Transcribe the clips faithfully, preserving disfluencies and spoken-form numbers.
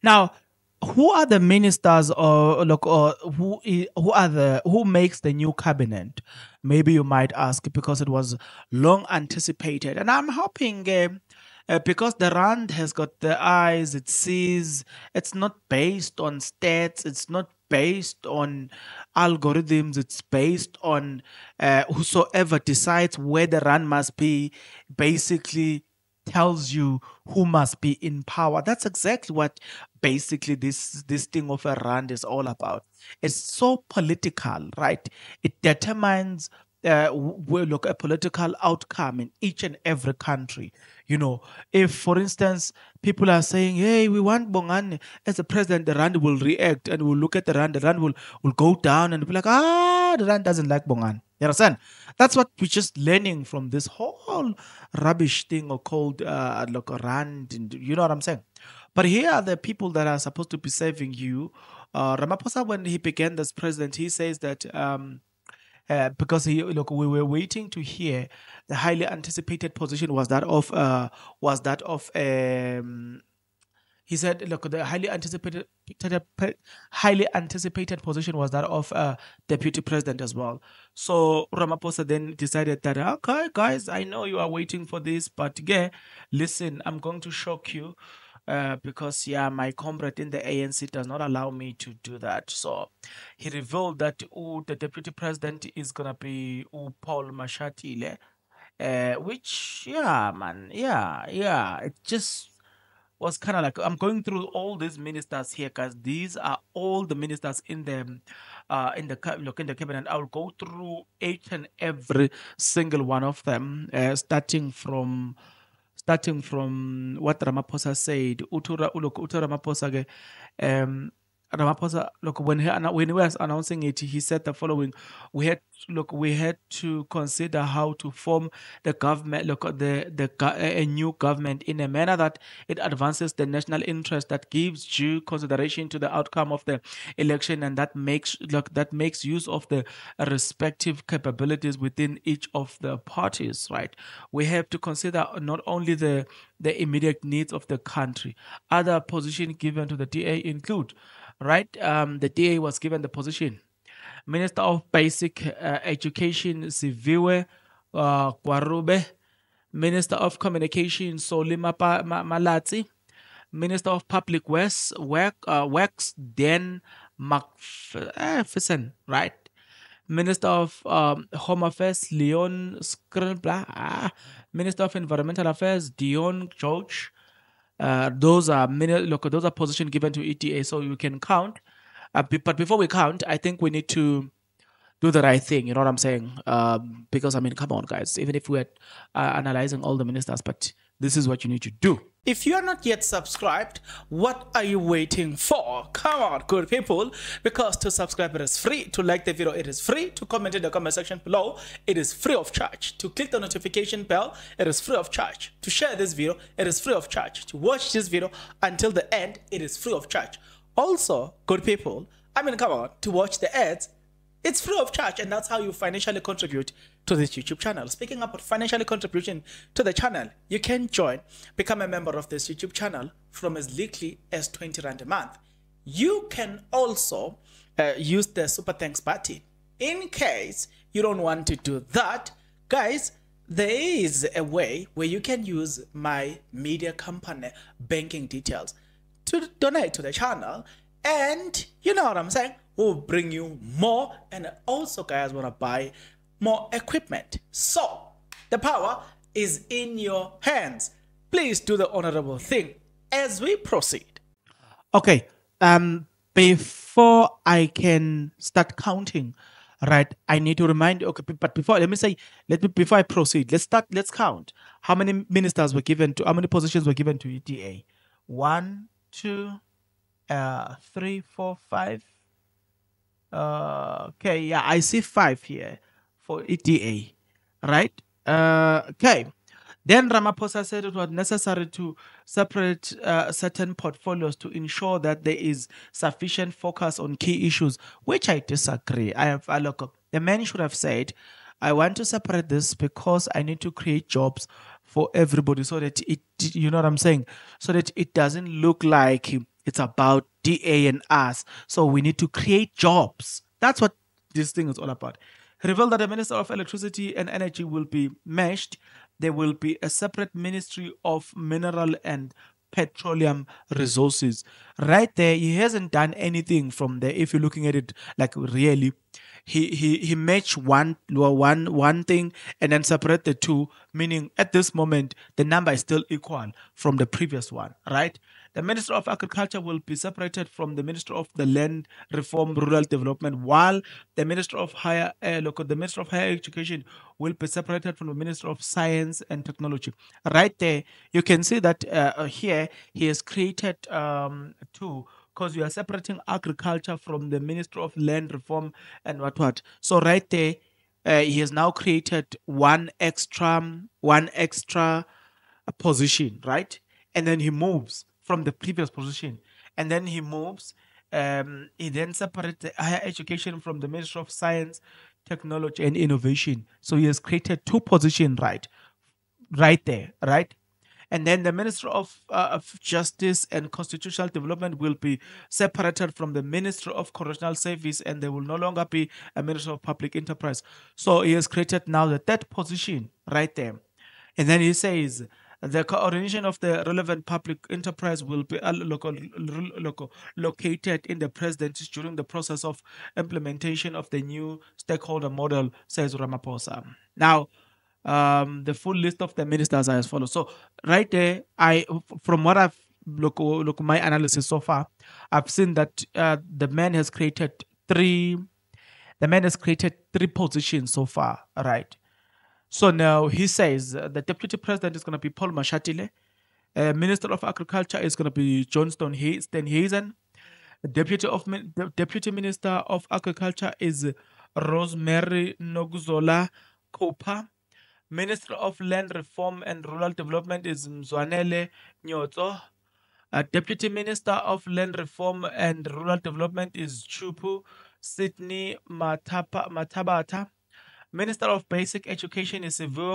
Now, who are the ministers or look or who i- who are the who makes the new cabinet? Maybe you might ask because it was long anticipated, and I'm hoping. Uh, uh, because the rand has got the eyes, it sees. It's not based on stats. It's not based on algorithms. It's based on uh, whosoever decides where the rand must be. Basically, tells you who must be in power. That's exactly what basically this this thing of a rand is all about. It's so political, right? It determines uh, w- w- look a political outcome in each and every country. You know, if for instance people are saying, "Hey, we want Bongani as a president," the rand will react and will look at the rand. The rand will will go down and be like, "Ah, the rand doesn't like Bongani." You understand? That's what we're just learning from this whole rubbish thing or called uh, like a rand. And you know what I'm saying? But here are the people that are supposed to be saving you. Uh, Ramaphosa, when he began as president, he says that um, uh, because he look, we were waiting to hear the highly anticipated position was that of uh, was that of um, he said, look, the highly anticipated highly anticipated position was that of uh, deputy president as well. So Ramaphosa then decided that, okay, guys, I know you are waiting for this, but yeah, listen, I'm going to shock you. Uh, because yeah, my comrade in the A N C does not allow me to do that. So he revealed that oh, the deputy president is gonna be oh, Paul Mashatile, uh, which yeah, man, yeah, yeah, it just was kind of like I'm going through all these ministers here because these are all the ministers in the uh in the ca- look in the cabinet. I'll go through each and every single one of them, uh, starting from starting from what Ramaphosa said. Utura look Utura Ramaphosa ke, um Ramaphosa, look, when he annou- when he was announcing it, he said the following: "We had look, we had to consider how to form the government, look, the the go- a a new government in a manner that it advances the national interest, that gives due consideration to the outcome of the election, and that makes look that makes use of the respective capabilities within each of the parties. Right? We have to consider not only the the immediate needs of the country. Other positions given to the D A include." Right? Um, the D A was given the position. Minister of Basic uh, Education, Siviwe uh, Kwarube. Minister of Communication, Solima Pa- Ma- Malatsi. Minister of Public Works, Work, uh, Works Dan McPherson, right? Minister of um, Home Affairs, Leon Scribla. Ah. Minister of Environmental Affairs, Dion George. Uh, those are many, look, those are positions given to E T A, so you can count. Uh, be- but before we count, I think we need to do the right thing. You know what I'm saying? Um, because I mean, come on, guys. Even if we're uh, analyzing all the ministers, but this is what you need to do. If you are not yet subscribed, what are you waiting for? Come on, good people. Because to subscribe, it is free. To like the video, it is free. To comment in the comment section below, it is free of charge. To click the notification bell, it is free of charge. To share this video, it is free of charge. To watch this video until the end, it is free of charge. Also, good people, I mean, come on, to watch the ads, it's free of charge, and that's how you financially contribute to this YouTube channel. Speaking about financially contribution to the channel, you can join, become a member of this YouTube channel from as little as twenty rand a month. You can also uh, use the super thanks button. In case you don't want to do that, guys, there is a way where you can use my media company banking details to donate to the channel, and you know what I'm saying, we'll bring you more, and also guys want to buy more equipment. So the power is in your hands. Please do the honorable thing as we proceed. Okay, um before I can start counting, right, I need to remind, okay, but before, let me say, let me before I proceed, let's start, let's count how many ministers were given to, how many positions were given to E T A. One, two, uh three, four, five. Uh, okay, yeah, I see five here for E T A, right? Uh, okay. Then Ramaphosa said it was necessary to separate uh, certain portfolios to ensure that there is sufficient focus on key issues, which I disagree. I have I look, the man should have said, I want to separate this because I need to create jobs for everybody, so that it, you know what I'm saying, so that it doesn't look like It's about D A and us. So we need to create jobs. That's what this thing is all about. He revealed that the Minister of Electricity and Energy will be meshed. There will be a separate Ministry of Mineral and Petroleum Resources. Right there, he hasn't done anything from there. If you're looking at it like really, he he he matched one one one thing and then separate the two, meaning at this moment the number is still equal from the previous one, right? The Minister of Agriculture will be separated from the Minister of the Land Reform, Rural Development, while the Minister of Higher uh, look, the Minister of Higher Education will be separated from the Minister of Science and Technology. Right there, you can see that uh, here he has created um, two, because we are separating agriculture from the Minister of Land Reform and what what. So right there, uh, he has now created one extra one extra uh, position, right? And then he moves from the previous position, and then he moves. Um, he then separates the higher education from the Minister of Science, Technology, and Innovation. So he has created two positions, right? Right there, right? And then the Minister of, uh, of Justice and Constitutional Development will be separated from the Minister of Correctional Service, and there will no longer be a Minister of Public Enterprise. So he has created now the third position right there. And then he says the coordination of the relevant public enterprise will be local, local, located in the presidency during the process of implementation of the new stakeholder model, says Ramaphosa. Now, um, the full list of the ministers are as follows. So right there, I from what I've look look my analysis so far, I've seen that uh, the man has created three. The man has created three positions so far. Right. So now he says uh, the deputy president is going to be Paul Mashatile. Uh, Minister of Agriculture is going to be Johnston Steenhuisen. Deputy of the Deputy Minister of Agriculture is Rosemary Nokuzola Kopa. Minister of Land Reform and Rural Development is Mzwanele Nyotso. Uh, Deputy Minister of Land Reform and Rural Development is Chupu Sydney Matapa, Matabata. Minister of Basic Education is Sivu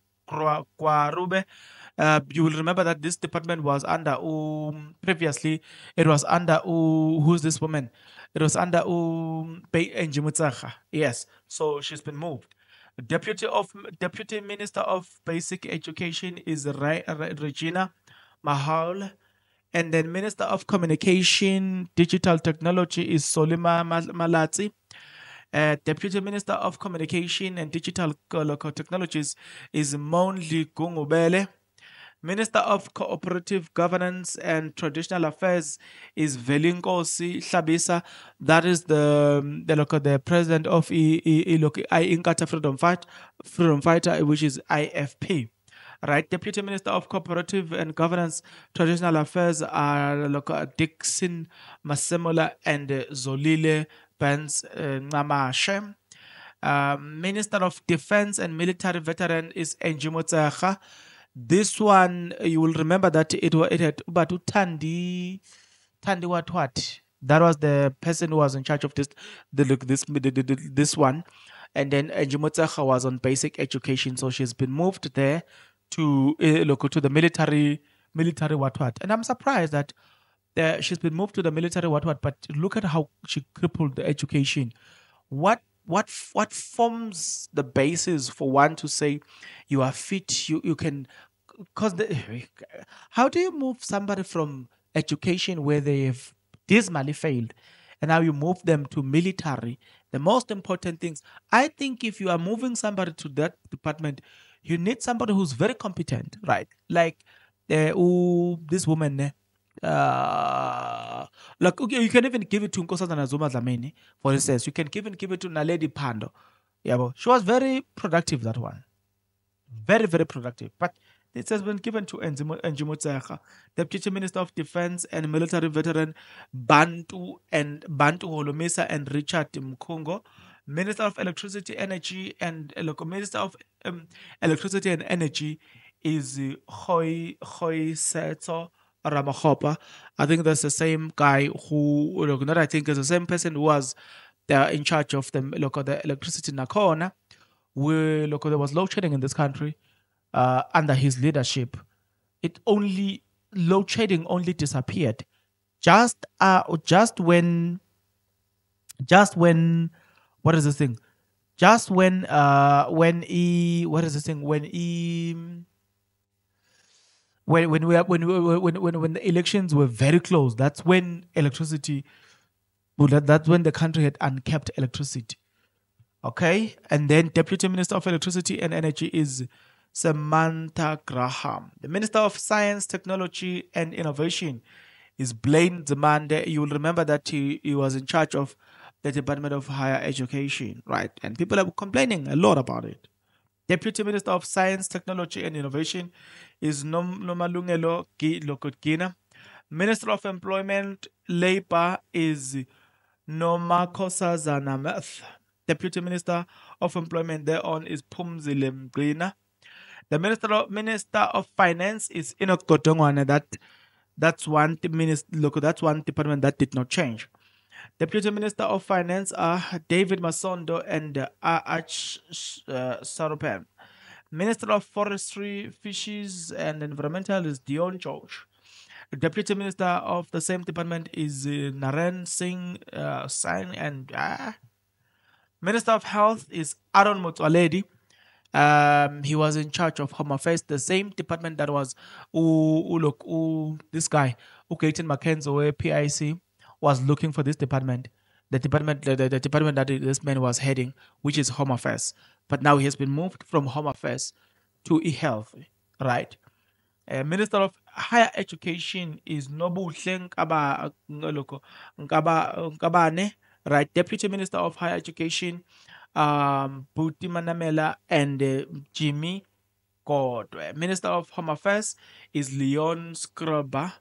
Kwarube. Uh, you will remember that this department was under um, previously. It was under um, who's this woman? It was under um, Njimutsaha. Yes, so she's been moved. Deputy of Deputy Minister of Basic Education is Re, Re, Regina Mahal, and then Minister of Communication Digital Technology is Solima Malatsi. Uh, Deputy Minister of Communication and Digital Technologies is Monli Gungubele. Minister of Cooperative Governance and Traditional Affairs is Velinkosi Hlabisa. That is the the, local, the president of I, I, I, Inkatha Freedom Fight, Freedom Fighter, which is I F P. Right, Deputy Minister of Cooperative and Governance, Traditional Affairs are local, Dixon Masemola and uh, Zolile Benz Namashe. Uh, uh, Minister of Defense and Military Veteran is Njimotsaha. This one, you will remember that it, it had Ubatu Tandi, Tandi what what? That was the person who was in charge of this, the, this, the, the, this one. And then Njimotsaha was on basic education, so she's been moved there to uh, look to the military, military what what. And I'm surprised that uh, she's been moved to the military what what. But look at how she crippled the education. What what what forms the basis for one to say you are fit? You you can, because the how do you move somebody from education where they've dismally failed, and now you move them to military? The most important things, I think, if you are moving somebody to that department, you need somebody who's very competent, right? Like uh, oh, this woman, eh, uh, like okay, you can even give it to Nkosazana Zuma Dlamini, for instance. You can even give it to Naledi Pando. Yeah, but she was very productive, that one. Very, very productive. But it has been given to Njimotsaha, Deputy Minister of Defense and Military Veteran Bantu and Bantu Holomisa and Richard Mkongo. Minister of Electricity, Energy, and uh, Minister of um, Electricity and Energy is Hoi Hoi Seto Ramahopa. I think that's the same guy who, look, not I think is the same person who was uh, in charge of the, look, the electricity in Nakona, where look, there was load shedding in this country uh, under his leadership. It only, load shedding only disappeared just uh just when just when what is this thing? Just when uh when he what is this thing? When he when when we are- when we- when when when the elections were very close, that's when electricity well, that, that's when the country had uncapped electricity. Okay. And then Deputy Minister of Electricity and Energy is Samantha Graham. The Minister of Science, Technology and Innovation is Blaine Zamande. You will remember that he, he was in charge of the Department of Higher Education, right? And people are complaining a lot about it. Deputy Minister of Science, Technology and Innovation is Nom- Nomalungelo Lokotgina. Minister of Employment, Labor is Nomakosazana Math. Deputy Minister of Employment thereon is Pumzile Mgqina. The Minister of, Minister of Finance is Enoch Godongwana. That that's one minister. Look, that's one department that did not change. Deputy Minister of Finance are David Masondo and uh, Arch uh, Sarupan. Minister of Forestry, Fishes and Environmental is Dion George. The Deputy Minister of the same department is uh, Naren Singh uh, Sain and uh, Minister of Health is Aaron Motsoaledi. Um, he was in charge of Home Affairs, the same department that was ooh, ooh, look, ooh, this guy, Ukaitin Mackenzie, P I C, was looking for this department. The department, the, the, the department that this man was heading, which is Home Affairs. But now he has been moved from Home Affairs to e-health, right? Uh, Minister of Higher Education is Nobuhle Nkaba- Ngoloko- Nkaba- Nkabane, right? Deputy Minister of Higher Education, um, Buti Manamela and uh, Jimmy Kodwe. Minister of Home Affairs is Leon Scrubber,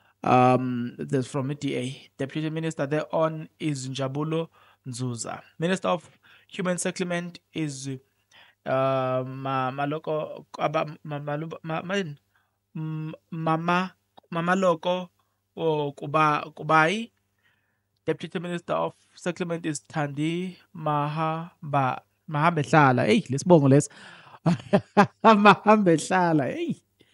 um, that's from D A. Deputy Minister thereon is Njabulo Nzuza. Minister of Human Settlement is uh, Ma- Maloko Aba- Ma- Maluba- Ma- Ma- M- Mama Mama Loko or Kuba Kubai. Deputy Minister of Settlement is Thandi Mahamba Mahambehlala. Hey, let's bongo let's Mahambehlala. Hey.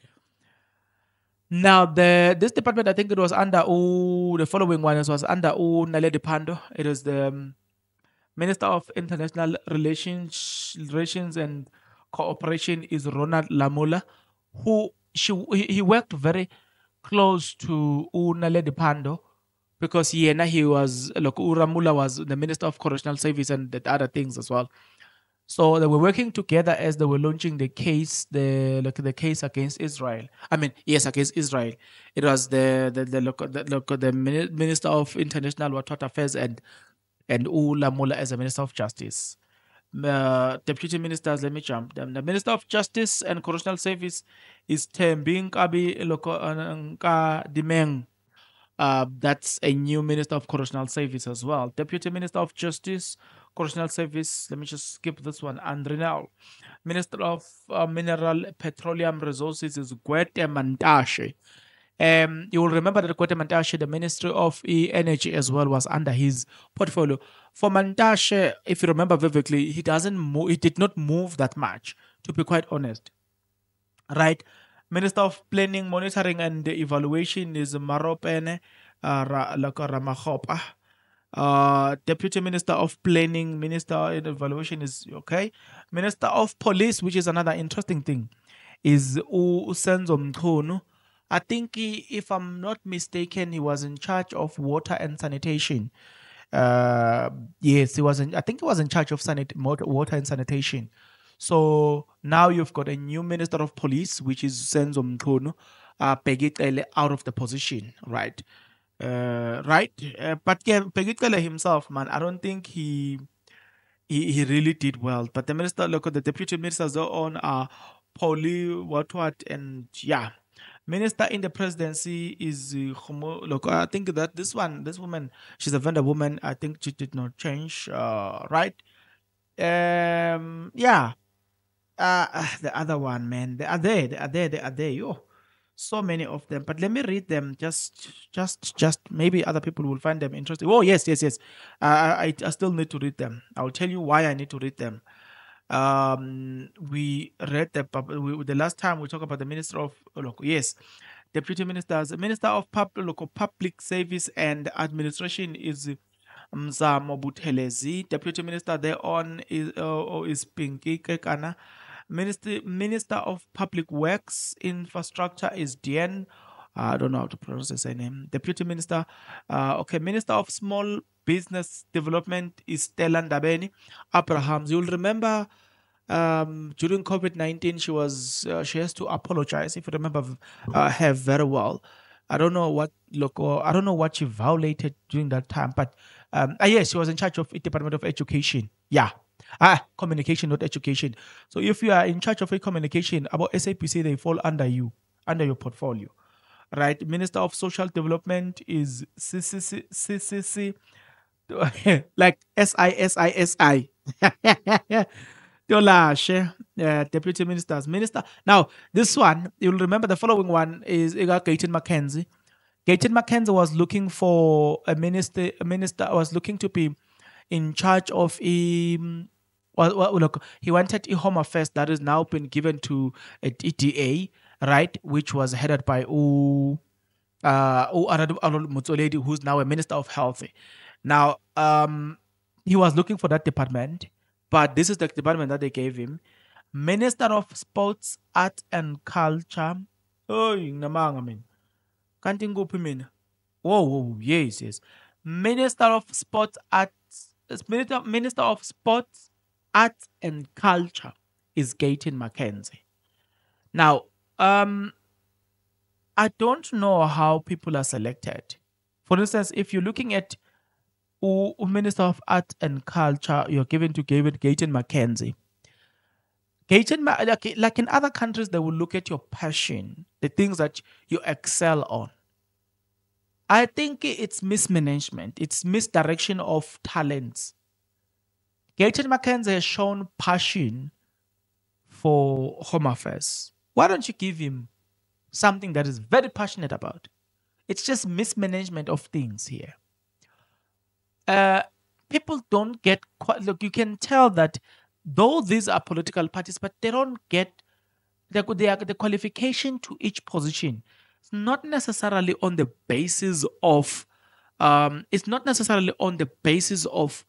Now the this department, I think it was under oh the following one was under oh Naledi Pando. It was the um, Minister of International Relations Relations and Cooperation is Ronald Lamola, who she he he worked very close to Unaledi Pando because he and he was look Uramula was the Minister of Correctional Service and the other things as well. So they were working together as they were launching the case, the like the case against Israel. I mean, yes, against Israel. It was the the the, look, the, look, the Mini- Minister of International Water Affairs and and Ula Mula as the Minister of Justice. Uh, Deputy Ministers, let me jump them. The Minister of Justice and Correctional Service is Tembing Kabi Loko Nka Dimeng. Uh, that's a new Minister of Correctional Service as well. Deputy Minister of Justice, Correctional Service, let me just skip this one. Andrinal. Minister of uh, Mineral Petroleum Resources is Gwete Mantashe. Um, you will remember that Gwete Mantashe, the Ministry of E- Energy as well, was under his portfolio. For Mantashe, if you remember vividly, he doesn't move, he did not move that much, to be quite honest. Right? Minister of Planning, Monitoring and Evaluation is Maropene uh, Ra- Laka Ramakgopa. Uh, Deputy Minister of Planning, Minister in Evaluation is okay. Minister of Police, which is another interesting thing, is U Usenzo Mkhunu. I think he, if I'm not mistaken, he was in charge of water and sanitation. Uh, yes, he was in, I think he was in charge of sanit- mot- water and sanitation. So now you've got a new Minister of Police, which is Senzo Mkhunu, uh, Peggy out of the position, right? Uh, right? Uh, but yeah, Peggy himself, man, I don't think he, he he really did well. But the minister, look, the deputy ministers are on uh, Pauli, what, what, and yeah. Minister in the presidency is uh, Kgomo- look. I think that this one, this woman, she's a vendor woman. I think she did not change, uh, right? Um, yeah. Uh, ah, the other one, man, they are there, they are there, they are there. Yo, so many of them. But let me read them. Just, just, just. Maybe other people will find them interesting. Oh yes, yes, yes. Uh, I, I I still need to read them. I'll tell you why I need to read them. Um, we read the pub- we, the last time we talked about the minister of oh, look. Yes, deputy ministers. Minister of Public, Public Service and Administration is Mzamo Buthelezi. Deputy Minister thereon is uh, is Pinky Kekana. Minister Minister of Public Works Infrastructure is Dien. I don't know how to pronounce his name. Deputy Minister, uh, okay, Minister of Small Business Development is Stella Ndabeni Abrahams. You'll remember um, during COVID nineteen, she was uh, she has to apologize. If you remember uh, her very well, I don't know what look or I don't know what she violated during that time, but um, ah, yes, she was in charge of the Department of Education. Yeah, ah, communication, not education. So if you are in charge of communication, about S A P C, they fall under you, under your portfolio, right? Minister of Social Development is C C C, C C C, like S I S I S I. Tolashe, uh, deputy ministers, minister. Now, this one, you'll remember the following one is Ega Gayton Mackenzie. Gayton Mackenzie was looking for a minister, a minister was looking to be in charge of a, well, well, look, he wanted a Home Affairs that has now been given to a D D A, right, which was headed by U, uh, U Aradu Arul Mutsoledi, who's now a Minister of Health. Now, um, he was looking for that department, but this is the department that they gave him. Minister of Sports, Art and Culture. Oh, namang amin. Kanting nguphi mina? Whoa, whoa, yes, yes. Minister of Sports, Arts, Minister, Minister of Sports, Arts and Culture is Gayton Mackenzie. Now, um, I don't know how people are selected. For instance, if you're looking at who Minister of Art and Culture, you're given to David Gayton Mackenzie. Gayton, Ma- like, like in other countries, they will look at your passion, the things that you excel on. I think it's mismanagement, it's misdirection of talents. Gayton Mackenzie has shown passion for Home Affairs. Why don't you give him something that is very passionate about? It's just mismanagement of things here. Uh, people don't get quite, look, you can tell that though these are political parties, but they don't get the, the, the qualification to each position. It's not necessarily on the basis of, um, it's not necessarily on the basis of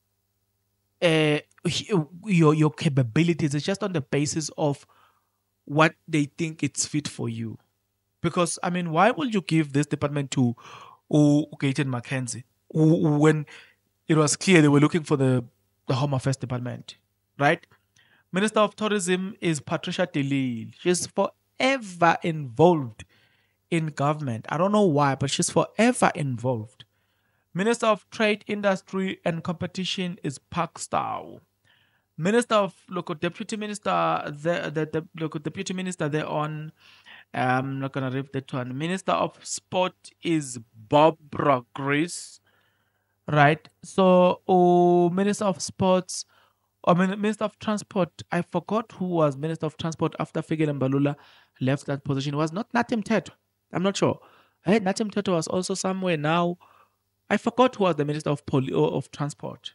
uh, your, your capabilities. It's just on the basis of what they think it's fit for you. Because, I mean, why would you give this department to oh, Gayton Mackenzie when it was clear they were looking for the, the Home Affairs Department, right? Minister of Tourism is Patricia de Lille. She's forever involved in government. I don't know why, but she's forever involved. Minister of Trade, Industry and Competition is Park Stow. Minister of local deputy minister, the, the, the local deputy minister there on, I'm not gonna read that one. Minister of Sport is Barbara Grace, right? So, oh, Minister of Sports, or Minister of Transport, I forgot who was Minister of Transport after Fikile Mbalula left that position. It was not Natim Teto. I'm not sure. Hey, Natim Teto was also somewhere now. I forgot who was the Minister of Poli- of Transport.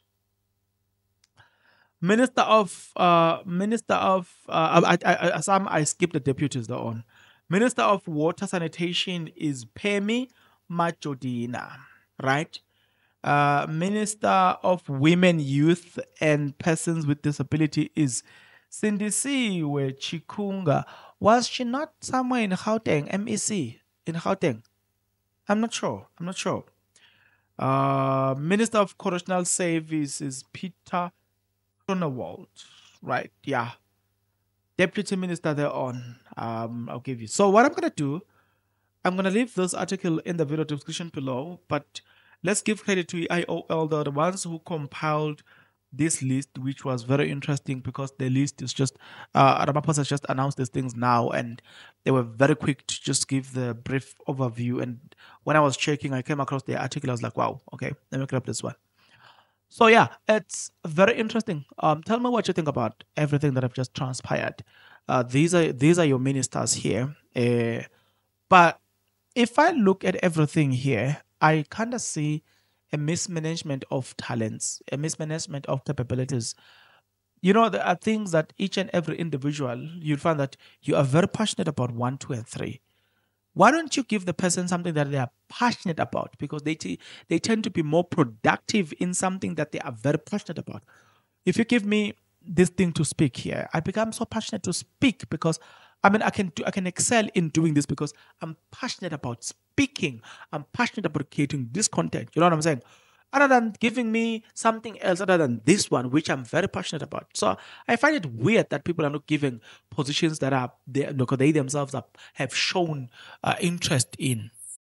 Minister of uh, Minister of uh, I, I, I, some I skipped the deputies though on. Minister of Water Sanitation is Pemi Majodina, right? Uh, Minister of Women, Youth and Persons with Disability is Sindisiwe Chikunga. Was she not somewhere in Gauteng, M E C in Gauteng? I'm not sure. I'm not sure. Uh, Minister of Correctional Service is Peter Grunewald, right? Yeah. Deputy Minister there on. Um, I'll give you. So what I'm gonna do, I'm gonna leave this article in the video description below, but let's give credit to I O L, the ones who compiled this list, which was very interesting because the list is just uh Ramaphosa has just announced these things now, and they were very quick to just give the brief overview. And when I was checking, I came across the article. I was like, wow, okay, let me grab this one. So yeah, it's very interesting. Um, tell me what you think about everything that have just transpired. Uh, these are these are your ministers here. Uh, but if I look at everything here, I kind of see a mismanagement of talents, a mismanagement of capabilities. You know, there are things that each and every individual, you'll find that you are very passionate about one, two, and three. why don't you give the person something that they are passionate about? Because they t- they tend to be more productive in something that they are very passionate about. If you give me this thing to speak here, I become so passionate to speak because I mean I can do I can excel in doing this because I'm passionate about speaking. I'm passionate about creating this content. You know what I'm saying? Other than giving me something else other than this one, which I'm very passionate about. So I find it weird that people are not giving positions that are they, look, they themselves are, have shown uh, interest in.